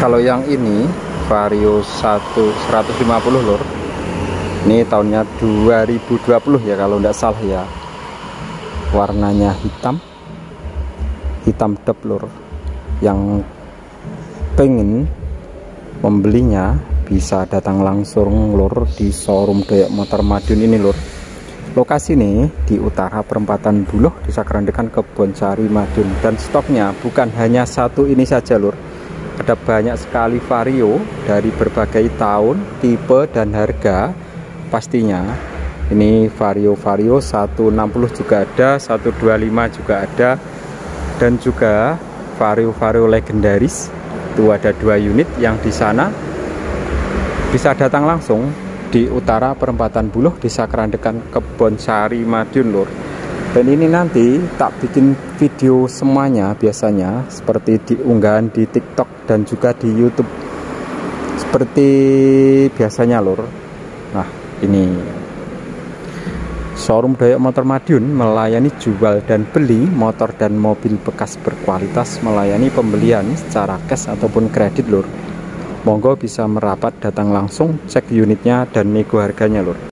Kalau yang ini Vario 150 lur, ini tahunnya 2020 ya kalau tidak salah ya. Warnanya hitam dep lur. Yang pengen membelinya bisa datang langsung lur di showroom Doyok Motor Madiun ini lur. Lokasi ini di utara perempatan Buloh, Desa Kerandekan, Kebonsari, Madiun. Dan stoknya bukan hanya satu ini saja lur, ada banyak sekali Vario dari berbagai tahun, tipe dan harga pastinya. Ini Vario 160 juga ada, 125 juga ada, dan juga Vario legendaris itu ada 2 unit yang di sana. Bisa datang langsung di utara perempatan Buloh, Desa Kerandekan, Kebonsari, Madiun lur. Dan ini nanti tak bikin video semuanya biasanya seperti diunggahan di TikTok dan juga di YouTube seperti biasanya lur. Nah, ini showroom Doyok Motor Madiun melayani jual dan beli motor dan mobil bekas berkualitas, melayani pembelian secara cash ataupun kredit lur. Monggo bisa merapat datang langsung, cek unitnya dan nego harganya lur.